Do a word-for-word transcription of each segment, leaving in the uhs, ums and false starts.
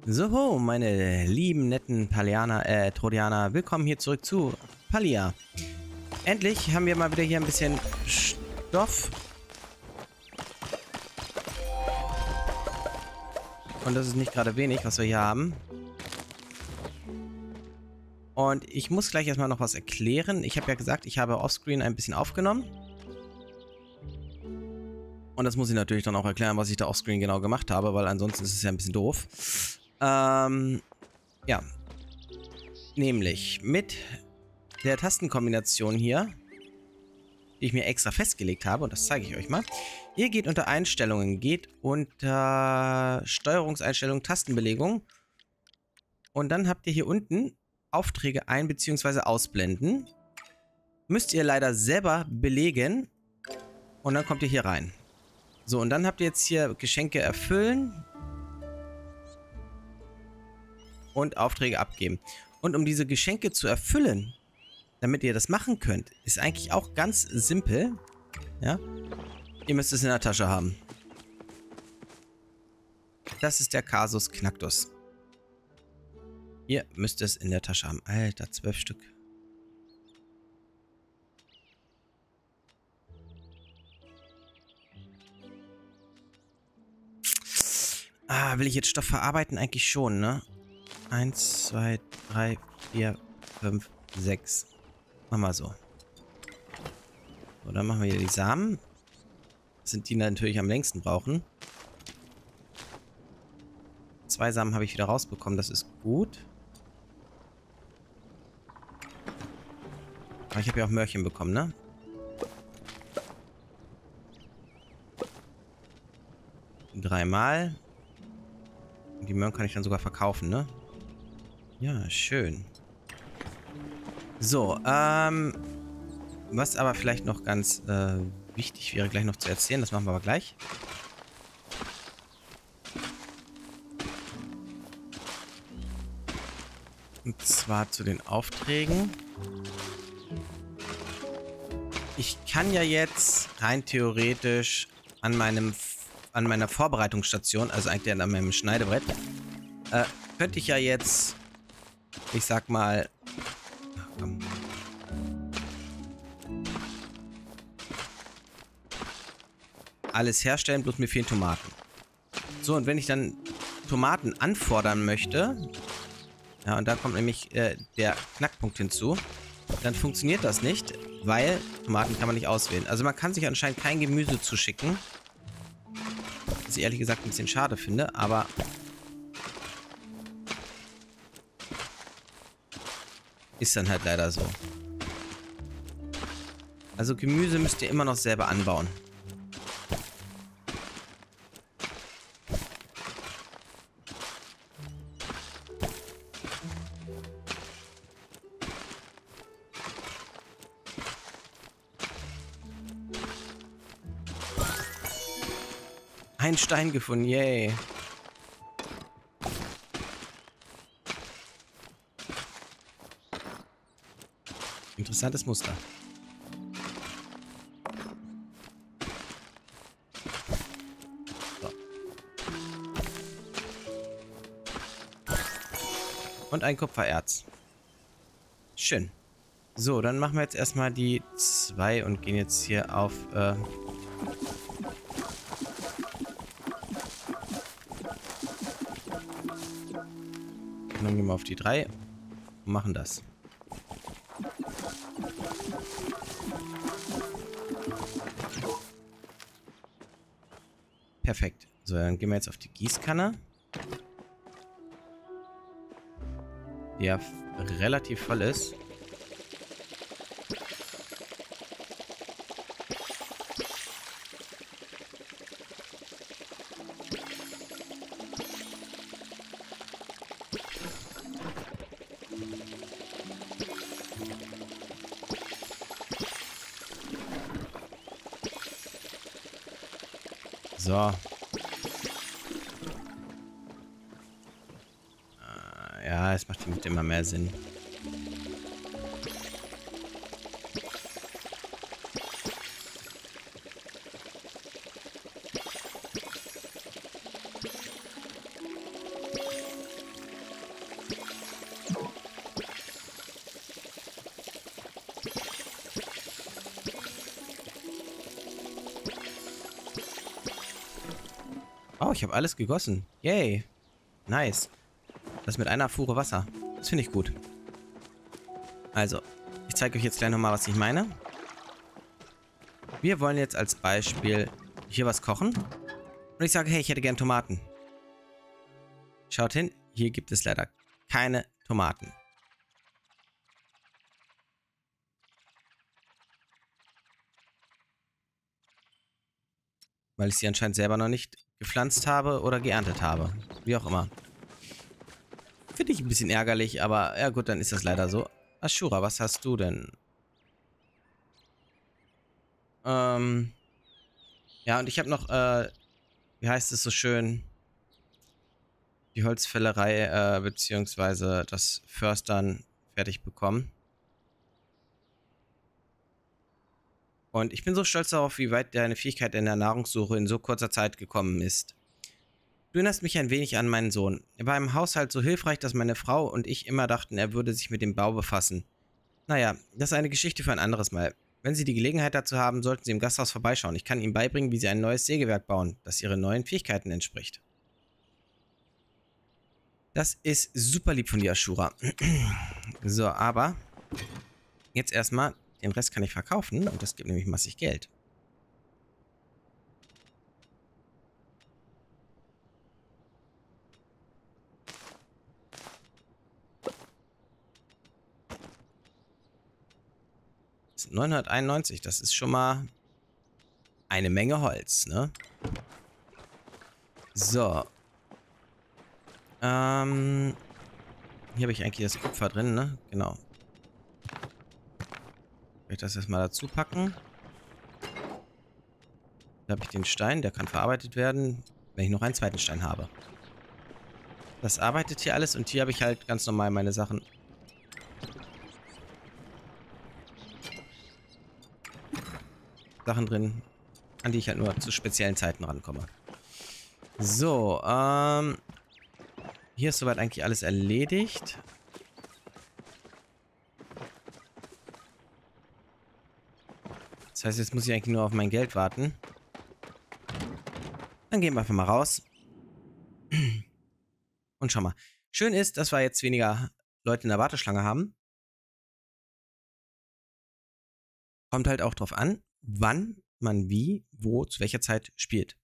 So, meine lieben, netten Palianer, äh, Trodianer, willkommen hier zurück zu Palia. Endlich haben wir mal wieder hier ein bisschen Stoff. Und das ist nicht gerade wenig, was wir hier haben. Und ich muss gleich erstmal noch was erklären. Ich habe ja gesagt, ich habe offscreen ein bisschen aufgenommen. Und das muss ich natürlich dann auch erklären, was ich da offscreen genau gemacht habe, weil ansonsten ist es ja ein bisschen doof. Ähm, ja. Nämlich mit der Tastenkombination hier, die ich mir extra festgelegt habe, und das zeige ich euch mal. Ihr geht unter Einstellungen, geht unter Steuerungseinstellungen, Tastenbelegung. Und dann habt ihr hier unten Aufträge ein- bzw. ausblenden. Müsst ihr leider selber belegen. Und dann kommt ihr hier rein. So, und dann habt ihr jetzt hier Geschenke erfüllen. Und Aufträge abgeben. Und um diese Geschenke zu erfüllen, damit ihr das machen könnt, ist eigentlich auch ganz simpel. Ja. Ihr müsst es in der Tasche haben. Das ist der Kasus Knacktus. Ihr müsst es in der Tasche haben. Alter, zwölf Stück. Ah, will ich jetzt Stoff verarbeiten? Eigentlich schon, ne? Eins, zwei, drei, vier, fünf, sechs. Machen wir so. So, dann machen wir hier die Samen. Das sind die natürlich am längsten brauchen. Zwei Samen habe ich wieder rausbekommen, das ist gut. Aber ich habe ja auch Möhrchen bekommen, ne? Dreimal. Und die Möhren kann ich dann sogar verkaufen, ne? Ja, schön. So, ähm... was aber vielleicht noch ganz äh, wichtig wäre, gleich noch zu erzählen, das machen wir aber gleich. Und zwar zu den Aufträgen. Ich kann ja jetzt rein theoretisch an meinem an meiner Vorbereitungsstation, also eigentlich an meinem Schneidebrett, äh, könnte ich ja jetzt, ich sag mal, ach komm, alles herstellen, bloß mir fehlen Tomaten. So, und wenn ich dann Tomaten anfordern möchte, ja, und da kommt nämlich äh, der Knackpunkt hinzu, dann funktioniert das nicht, weil Tomaten kann man nicht auswählen. Also man kann sich anscheinend kein Gemüse zuschicken. Was ich ehrlich gesagt ein bisschen schade finde, aber ist dann halt leider so. Also Gemüse müsst ihr immer noch selber anbauen. Ein Stein gefunden, yay. Interessantes Muster. So. Und ein Kupfererz. Schön. So, dann machen wir jetzt erstmal die zwei und gehen jetzt hier auf... Äh Dann gehen wir auf die drei und machen das. Perfekt. So, dann gehen wir jetzt auf die Gießkanne. Die ja relativ voll ist. So. Äh, ja, es macht damit immer mehr Sinn. Oh, ich habe alles gegossen. Yay. Nice. Das mit einer Fuhre Wasser. Das finde ich gut. Also, ich zeige euch jetzt gleich nochmal, was ich meine. Wir wollen jetzt als Beispiel hier was kochen. Und ich sage, hey, ich hätte gern Tomaten. Schaut hin, hier gibt es leider keine Tomaten. Weil ich sie anscheinend selber noch nicht gepflanzt habe oder geerntet habe. Wie auch immer. Finde ich ein bisschen ärgerlich, aber ja gut, dann ist das leider so. Ashura, was hast du denn? Ähm, ja, und ich habe noch, äh, wie heißt es so schön? Die Holzfällerei, äh, beziehungsweise das Förstern fertig bekommen. Und ich bin so stolz darauf, wie weit deine Fähigkeit in der Nahrungssuche in so kurzer Zeit gekommen ist. Du erinnerst mich ein wenig an meinen Sohn. Er war im Haushalt so hilfreich, dass meine Frau und ich immer dachten, er würde sich mit dem Bau befassen. Naja, das ist eine Geschichte für ein anderes Mal. Wenn Sie die Gelegenheit dazu haben, sollten Sie im Gasthaus vorbeischauen. Ich kann Ihnen beibringen, wie Sie ein neues Sägewerk bauen, das Ihren neuen Fähigkeiten entspricht. Das ist super lieb von dir, Ashura. So, aber jetzt erstmal, den Rest kann ich verkaufen und das gibt nämlich massig Geld. Das sind neunhunderteinundneunzig, das ist schon mal eine Menge Holz, ne? So. Ähm, hier habe ich eigentlich das Kupfer drin, ne? Genau. Ich das erstmal dazu packen. Da habe ich den Stein, der kann verarbeitet werden, wenn ich noch einen zweiten Stein habe. Das arbeitet hier alles und hier habe ich halt ganz normal meine Sachen. Sachen drin, an die ich halt nur zu speziellen Zeiten rankomme. So, ähm... hier ist soweit eigentlich alles erledigt. Das heißt, jetzt muss ich eigentlich nur auf mein Geld warten. Dann gehen wir einfach mal raus. Und schau mal. Schön ist, dass wir jetzt weniger Leute in der Warteschlange haben. Kommt halt auch drauf an, wann man wie, wo, zu welcher Zeit spielt.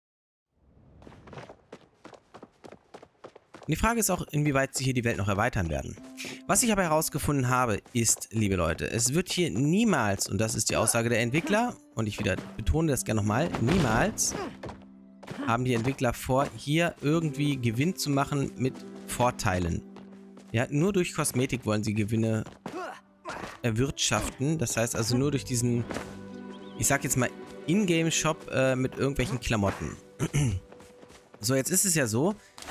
Und die Frage ist auch, inwieweit sie hier die Welt noch erweitern werden. Was ich aber herausgefunden habe, ist, liebe Leute, es wird hier niemals, und das ist die Aussage der Entwickler, und ich wieder betone das gerne nochmal, niemals haben die Entwickler vor, hier irgendwie Gewinn zu machen mit Vorteilen. Ja, nur durch Kosmetik wollen sie Gewinne erwirtschaften. Das heißt also nur durch diesen, ich sag jetzt mal, Ingame-Shop äh, mit irgendwelchen Klamotten. So, jetzt ist es ja so,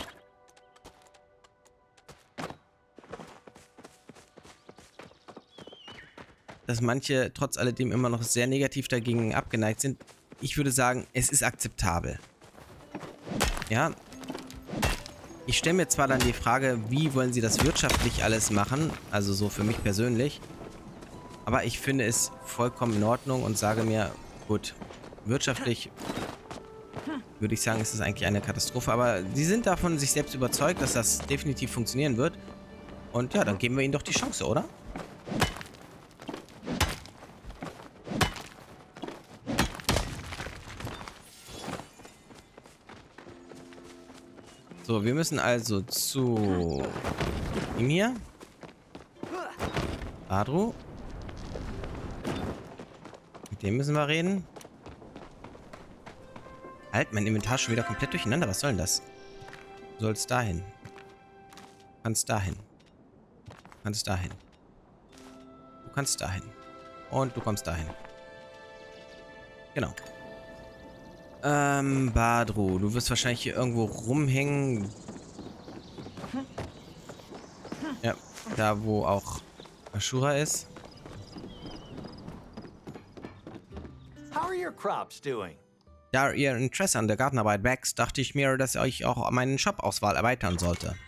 dass manche trotz alledem immer noch sehr negativ dagegen abgeneigt sind. Ich würde sagen, es ist akzeptabel. Ja. Ich stelle mir zwar dann die Frage, wie wollen sie das wirtschaftlich alles machen, also so für mich persönlich, aber ich finde es vollkommen in Ordnung und sage mir, gut, wirtschaftlich würde ich sagen, ist es eigentlich eine Katastrophe, aber sie sind davon sich selbst überzeugt, dass das definitiv funktionieren wird. Und ja, dann geben wir ihnen doch die Chance, oder? So, wir müssen also zu ihm hier. Badru. Mit dem müssen wir reden. Halt, mein Inventar schon wieder komplett durcheinander. Was soll denn das? Du sollst dahin. Du kannst dahin. Du kannst dahin. Du kannst dahin. Und du kommst dahin. Genau. Ähm, Badru, du wirst wahrscheinlich hier irgendwo rumhängen. Ja, da wo auch Ashura ist. How are your crops doing? Da ihr Interesse an der Gartenarbeit wächst, dachte ich mir, dass ich auch meine Shop-Auswahl erweitern sollte.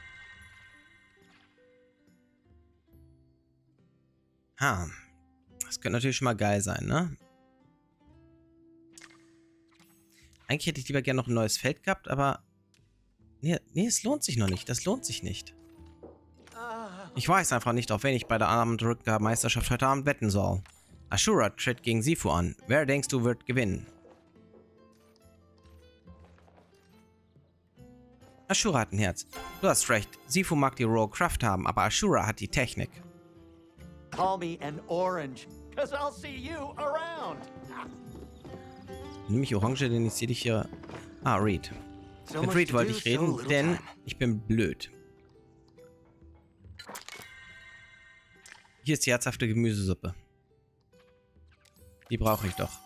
Ha. Das könnte natürlich schon mal geil sein, ne? Eigentlich hätte ich lieber gerne noch ein neues Feld gehabt, aber... Nee, nee, es lohnt sich noch nicht. Das lohnt sich nicht. Ich weiß einfach nicht, auf wen ich bei der Abendrücker-Meisterschaft heute Abend wetten soll. Ashura tritt gegen Sifu an. Wer denkst du wird gewinnen? Ashura hat ein Herz. Du hast recht. Sifu mag die Royal Craft haben, aber Ashura hat die Technik. Call me an orange, cause I'll see you around. Nimm mich Orange, denn ich sehe dich hier... Ah, Reed. Mit Reed wollte ich reden, denn ich bin blöd. Hier ist die herzhafte Gemüsesuppe. Die brauche ich doch.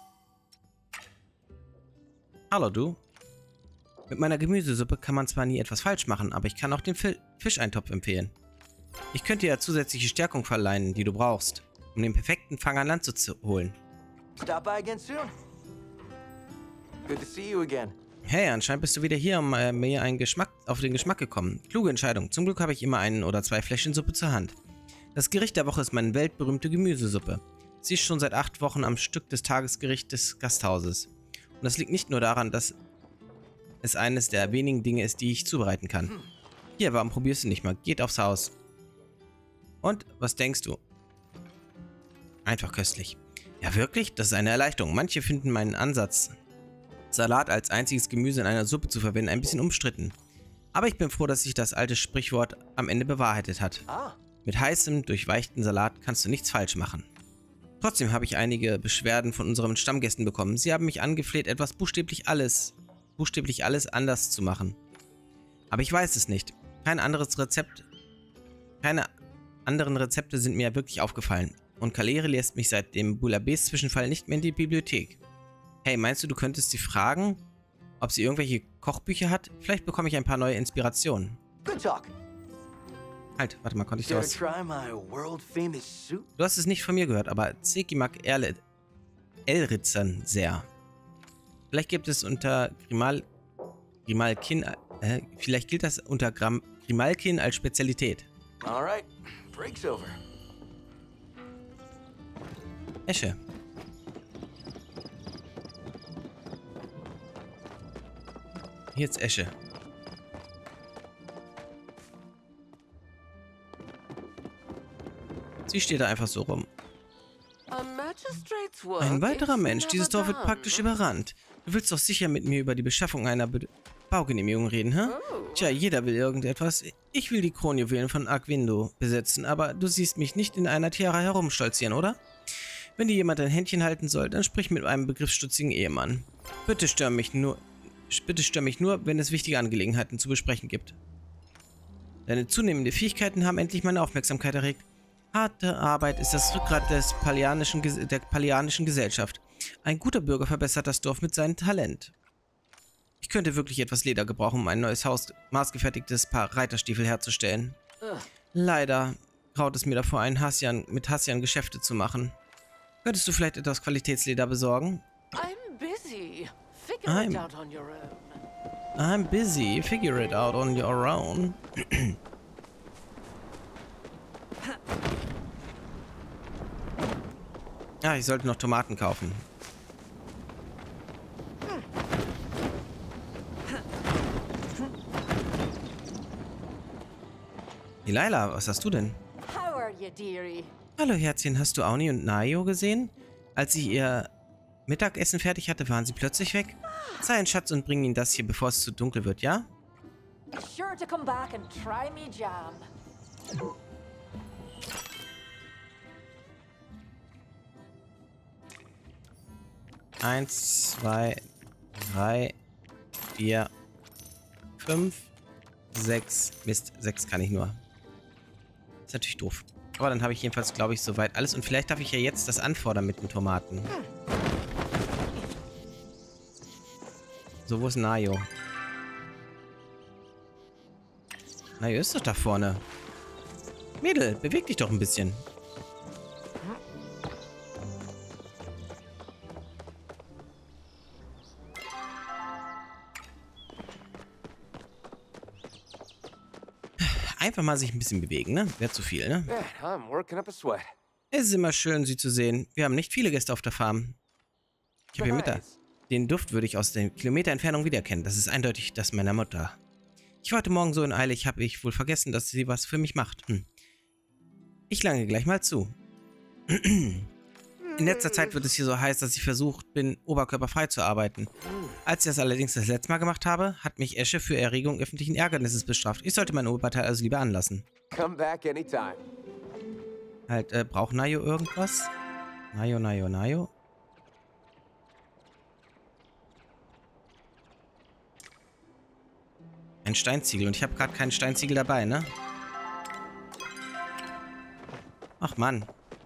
Hallo, du. Mit meiner Gemüsesuppe kann man zwar nie etwas falsch machen, aber ich kann auch den Fi- Fischeintopf empfehlen. Ich könnte dir ja zusätzliche Stärkung verleihen, die du brauchst, um den perfekten Fang an Land zu, zu holen. Stop by again soon. Good to see you again. Hey, anscheinend bist du wieder hier, um äh, mir einen Geschmack auf den Geschmack gekommen. Kluge Entscheidung. Zum Glück habe ich immer einen oder zwei Fläschchen Suppe zur Hand. Das Gericht der Woche ist meine weltberühmte Gemüsesuppe. Sie ist schon seit acht Wochen am Stück des Tagesgerichts des Gasthauses. Und das liegt nicht nur daran, dass es eines der wenigen Dinge ist, die ich zubereiten kann. Hier, warum probierst du nicht mal? Geht aufs Haus. Und, was denkst du? Einfach köstlich. Ja, wirklich? Das ist eine Erleichterung. Manche finden meinen Ansatz, Salat als einziges Gemüse in einer Suppe zu verwenden, ein bisschen umstritten. Aber ich bin froh, dass sich das alte Sprichwort am Ende bewahrheitet hat. Ah, Mit heißem, durchweichten Salat kannst du nichts falsch machen. Trotzdem habe ich einige Beschwerden von unseren Stammgästen bekommen. Sie haben mich angefleht, etwas buchstäblich alles, buchstäblich alles anders zu machen. Aber ich weiß es nicht. Kein anderes Rezept, keine anderen Rezepte sind mir wirklich aufgefallen. Und Kaleri lässt mich seit dem Boulabés-Zwischenfall nicht mehr in die Bibliothek. Hey, meinst du, du könntest sie fragen, ob sie irgendwelche Kochbücher hat? Vielleicht bekomme ich ein paar neue Inspirationen. good talk. Halt, warte mal, konnte ich da Dare was... try my world famous soup? Du hast es nicht von mir gehört, aber Zeki mag Erle Elritzern sehr. Vielleicht gibt es unter Grimal... Grimalkin... Äh, vielleicht gilt das unter Gram, Grimalkin als Spezialität. All right, break's over. Esche. Hier ist Esche. Sie steht da einfach so rum. Ein weiterer Mensch. Dieses Dorf wird praktisch überrannt. Du willst doch sicher mit mir über die Beschaffung einer Be Baugenehmigung reden, hä? Tja, jeder will irgendetwas. Ich will die Kronjuwelen von Argvindo besitzen, aber du siehst mich nicht in einer Tiara herumstolzieren, oder? Wenn dir jemand ein Händchen halten soll, dann sprich mit einem begriffsstutzigen Ehemann. Bitte stör mich nur... Bitte stör mich nur, wenn es wichtige Angelegenheiten zu besprechen gibt. Deine zunehmenden Fähigkeiten haben endlich meine Aufmerksamkeit erregt. Harte Arbeit ist das Rückgrat des Palianischen, der Palianischen Gesellschaft. Ein guter Bürger verbessert das Dorf mit seinem Talent. Ich könnte wirklich etwas Leder gebrauchen, um ein neues Haus, maßgefertigtes Paar Reiterstiefel herzustellen. Leider graut es mir davor, einen Hassian, mit Hassian Geschäfte zu machen. Könntest du vielleicht etwas Qualitätsleder besorgen? I'm busy. Figure I'm- it out on your own. I'm busy. Figure it out on your own. Ja, ich sollte noch Tomaten kaufen. Delilah, was hast du denn? How are you, dearie? Hallo Herzchen, hast du Auni und Nayo gesehen? Als sie ihr Mittagessen fertig hatte, waren sie plötzlich weg. Sei ein Schatz und bring ihnen das hier, bevor es zu dunkel wird, ja? Be sure to come back and try me jam. Eins, zwei, drei, vier, fünf, sechs. Mist, sechs kann ich nur. Ist natürlich doof. Aber dann habe ich jedenfalls, glaube ich, soweit alles. Und vielleicht darf ich ja jetzt das anfordern mit den Tomaten. So, wo ist Nayo? Nayo ist doch da vorne. Mädel, beweg dich doch ein bisschen. Einfach mal sich ein bisschen bewegen, ne? Wäre zu viel, ne? Man, I'm working up a sweat. Es ist immer schön, Sie zu sehen. Wir haben nicht viele Gäste auf der Farm. Ich habe hier Mittag. Nice. Den Duft würde ich aus der Kilometer Entfernung wiedererkennen. Das ist eindeutig das meiner Mutter. Ich war heute Morgen so in Eile, ich habe ich wohl vergessen, dass sie was für mich macht. Hm. Ich lange gleich mal zu. In letzter Zeit wird es hier so heiß, dass ich versucht bin, oberkörperfrei zu arbeiten. Als ich das allerdings das letzte Mal gemacht habe, hat mich Esche für Erregung öffentlichen Ärgernisses bestraft. Ich sollte mein Oberteil also lieber anlassen. Come back anytime. Halt, äh, braucht Nayo irgendwas? Nayo, Nayo, Nayo. Ein Steinziegel. Und ich habe gerade keinen Steinziegel dabei, ne? Ach, Mann.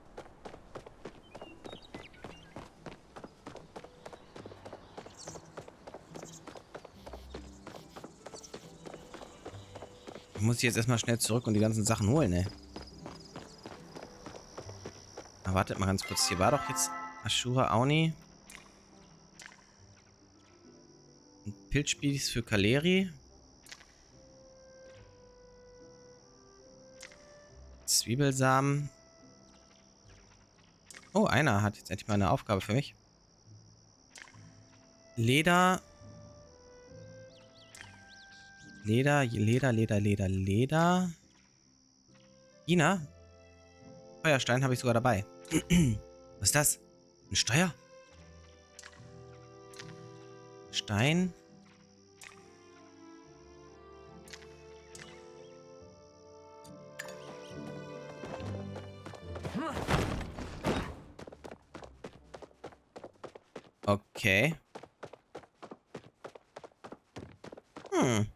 Ich muss jetzt erstmal schnell zurück und die ganzen Sachen holen, ey. Na, wartet mal ganz kurz. Hier war doch jetzt Ashura Auni. Ein Pilzspieß für Kaleri. Zwiebelsamen. Oh, einer hat jetzt endlich mal eine Aufgabe für mich. Leder. Leder, Leder, Leder, Leder, Leder. Ina. Feuerstein habe ich sogar dabei. Was ist das? Ein Steuer? Stein. Okay. Hm.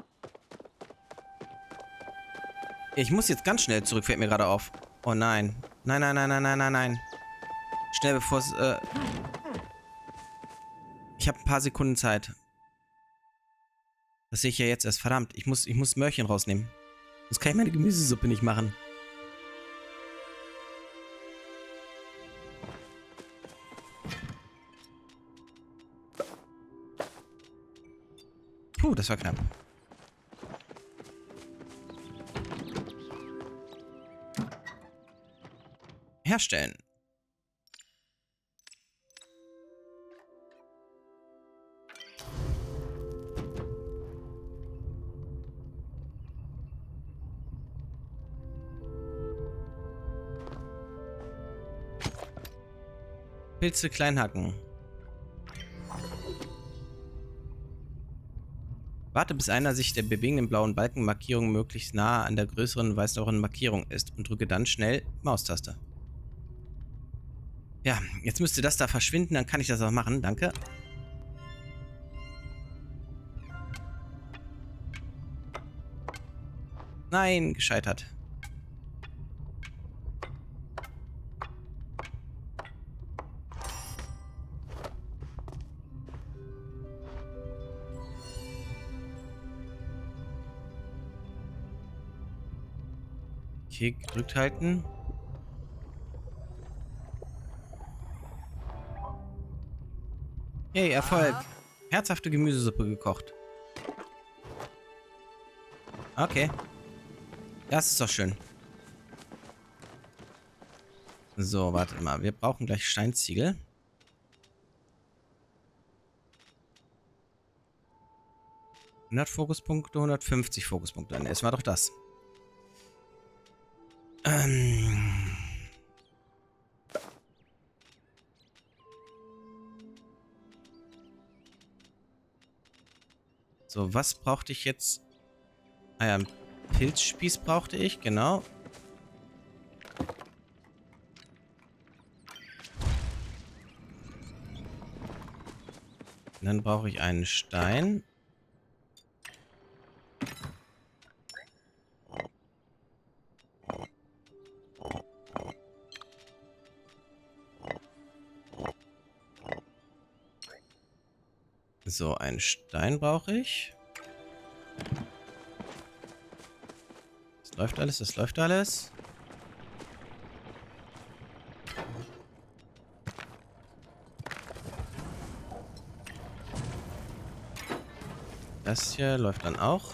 Ich muss jetzt ganz schnell zurück, fällt mir gerade auf. Oh nein. Nein, nein, nein, nein, nein, nein, nein. Schnell, bevor es... Äh ich habe ein paar Sekunden Zeit. Das sehe ich ja jetzt erst. Verdammt, ich muss, ich muss Möhrchen rausnehmen. Sonst kann ich meine Gemüsesuppe nicht machen. Puh, das war knapp. Herstellen. Pilze klein hacken. Warte, bis einer sich der bewegenden blauen Balkenmarkierung möglichst nahe an der größeren weißeren Markierung ist und drücke dann schnell Maustaste. Ja, jetzt müsste das da verschwinden, dann kann ich das auch machen. Danke. Nein, gescheitert. Okay, gedrückt halten. Hey, Erfolg. Herzhafte Gemüsesuppe gekocht. Okay. Das ist doch schön. So, warte mal. Wir brauchen gleich Steinziegel. hundert Fokuspunkte, hundertfünfzig Fokuspunkte. Dann essen wir doch das. Ähm... So, was brauchte ich jetzt? Ah ja, einen Pilzspieß brauchte ich, genau. Und dann brauche ich einen Stein. So, einen Stein brauche ich. Das läuft alles, das läuft alles. Das hier läuft dann auch.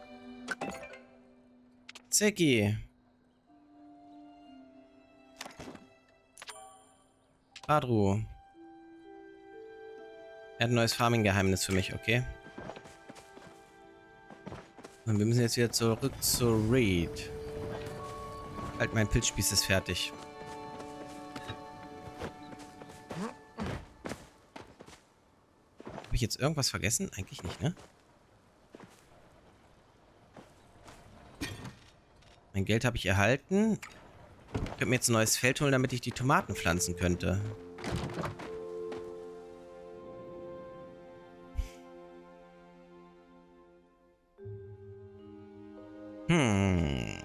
Zecki. Badru. Er hat ein neues Farming-Geheimnis für mich, okay. Und wir müssen jetzt wieder zurück zu Reed. Halt, mein Pilzspieß ist fertig. Habe ich jetzt irgendwas vergessen? Eigentlich nicht, ne? Mein Geld habe ich erhalten. Ich könnte mir jetzt ein neues Feld holen, damit ich die Tomaten pflanzen könnte. Hm.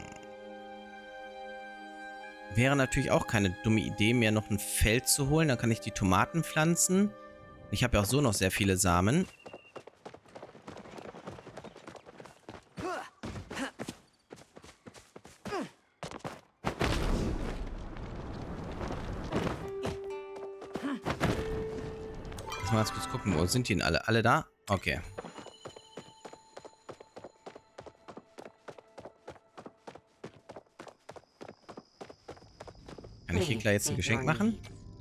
Wäre natürlich auch keine dumme Idee, mir noch ein Feld zu holen. Dann kann ich die Tomaten pflanzen. Ich habe ja auch so noch sehr viele Samen. Lass mal ganz kurz gucken, wo sind die denn alle? Alle da? Okay. Kann ich hier gleich jetzt ein Geschenk machen?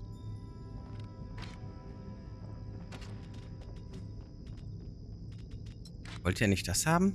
Wollt ihr nicht das haben?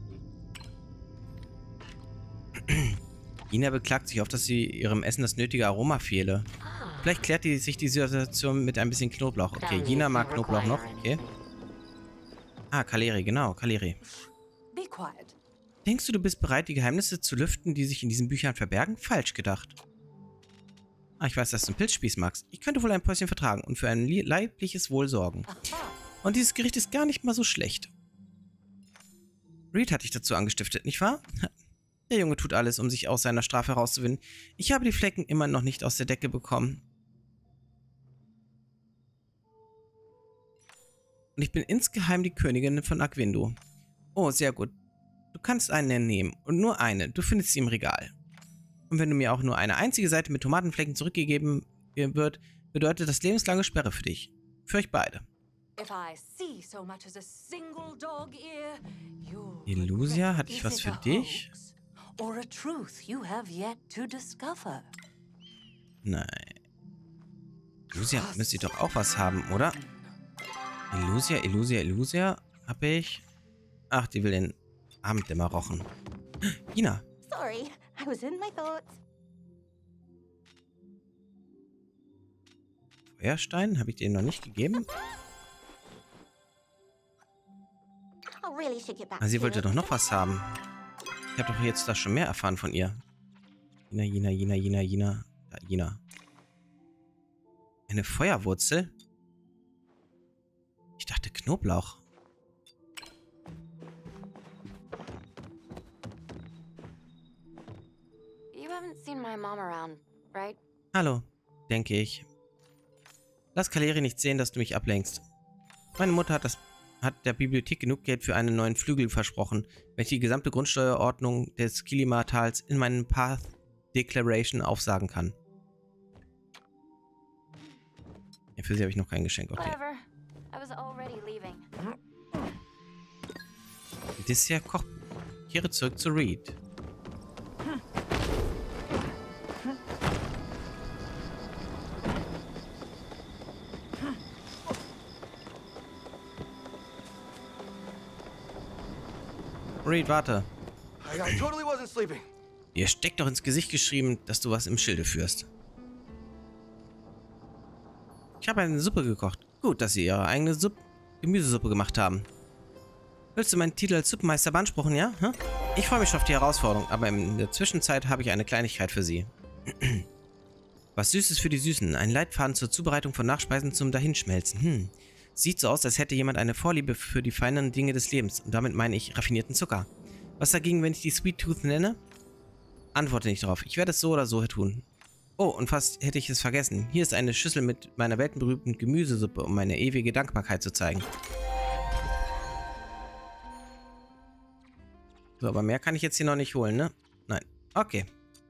Ina beklagt sich oft, dass sie ihrem Essen das nötige Aroma fehle. Vielleicht klärt die, sich die Situation mit ein bisschen Knoblauch. Okay, Ina mag Knoblauch noch. Okay. Ah, Kaleri, genau, Kaleri. Be quiet. Denkst du, du bist bereit, die Geheimnisse zu lüften, die sich in diesen Büchern verbergen? Falsch gedacht. Ah, ich weiß, dass du einen Pilzspieß magst. Ich könnte wohl ein Päuschen vertragen und für ein leibliches Wohl sorgen. Und dieses Gericht ist gar nicht mal so schlecht. Reed hat dich dazu angestiftet, nicht wahr? Der Junge tut alles, um sich aus seiner Strafe herauszuwinden. Ich habe die Flecken immer noch nicht aus der Decke bekommen. Und ich bin insgeheim die Königin von Aquendo. Oh, sehr gut. Du kannst einen nehmen. Und nur eine. Du findest sie im Regal. Und wenn du mir auch nur eine einzige Seite mit Tomatenflecken zurückgegeben wird, bedeutet das lebenslange Sperre für dich. Für euch beide. Elusia, hatte ich was für dich? Nein. Elusia müsste doch auch was haben, oder? Elusia, Elusia, Elusia. Hab ich... Ach, die will den Abenddämmer rochen. Ina. Sorry, I was in my thoughts. Feuerstein? Habe ich den noch nicht gegeben? Really should get back Ah, sie to wollte it. doch noch was haben. Ich habe doch jetzt da schon mehr erfahren von ihr. Jina, Jina, Jina, Jina, Jina. Da, Jina. Eine Feuerwurzel? Ich dachte Knoblauch. You haven't seen my mom around, right? Hallo, denke ich. Lass Kaleri nicht sehen, dass du mich ablenkst. Meine Mutter hat, das, hat der Bibliothek genug Geld für einen neuen Flügel versprochen, wenn ich die gesamte Grundsteuerordnung des Kilima-Tals in meinen Path Declaration aufsagen kann. Ja, für sie habe ich noch kein Geschenk. Okay. Whatever. I was already leaving. Dessert Kochbuch. Kehre zurück zu Reed. Reed, warte. I, I totally wasn't sleeping. Ihr steckt doch ins Gesicht geschrieben, dass du was im Schilde führst. Ich habe eine Suppe gekocht. Gut, dass Sie Ihre eigene Supp Gemüsesuppe gemacht haben. Willst du meinen Titel als Suppenmeister beanspruchen, ja? Hm? Ich freue mich schon auf die Herausforderung, aber in der Zwischenzeit habe ich eine Kleinigkeit für Sie. Was Süßes für die Süßen. Ein Leitfaden zur Zubereitung von Nachspeisen zum Dahinschmelzen. Hm. Sieht so aus, als hätte jemand eine Vorliebe für die feineren Dinge des Lebens. Und damit meine ich raffinierten Zucker. Was dagegen, wenn ich die Sweet Tooth nenne? Antworte nicht darauf. Ich werde es so oder so tun. Oh, und fast hätte ich es vergessen. Hier ist eine Schüssel mit meiner weltberühmten Gemüsesuppe, um meine ewige Dankbarkeit zu zeigen. So, aber mehr kann ich jetzt hier noch nicht holen, ne? Nein. Okay.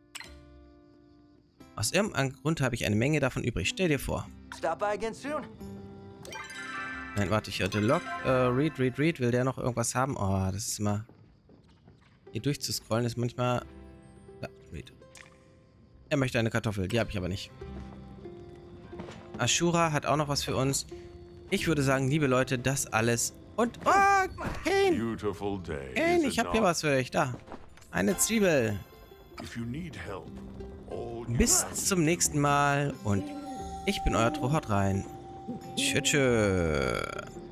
Aus irgendeinem Grund habe ich eine Menge davon übrig. Stell dir vor. Stop by again soon. Nein, warte, ich hatte Log. Äh, read, read, read. Will der noch irgendwas haben? Oh, das ist immer... Hier durchzuscrollen ist manchmal... Ja, read. Er möchte eine Kartoffel. Die habe ich aber nicht. Ashura hat auch noch was für uns. Ich würde sagen, liebe Leute, das alles. Und, oh, Kane! Beautiful day. Kane, is ich it hab hier not? was für euch. Da. Eine Zwiebel. If you need help, all you Bis zum nächsten Mal und ich bin euer Tro. Haut rein. Tschö, tschö.